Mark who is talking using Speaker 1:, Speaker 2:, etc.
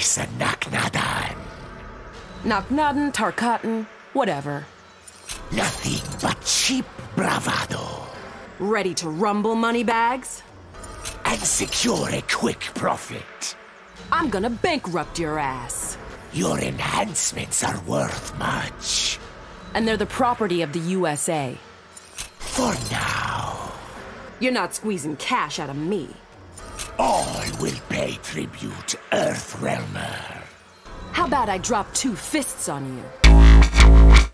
Speaker 1: sa Naknadan.
Speaker 2: Naknadan, Tarkatan, whatever.
Speaker 1: Nothing but cheap bravado.
Speaker 2: Ready to rumble, moneybags?
Speaker 1: And secure a quick profit.
Speaker 2: I'm gonna bankrupt your ass.
Speaker 1: Your enhancements are worth much.
Speaker 2: And they're the property of the USA.
Speaker 1: For now.
Speaker 2: You're not squeezing cash out of me.
Speaker 1: All will pay tribute, Earthrealmer.
Speaker 2: How about I drop 2 fists on you?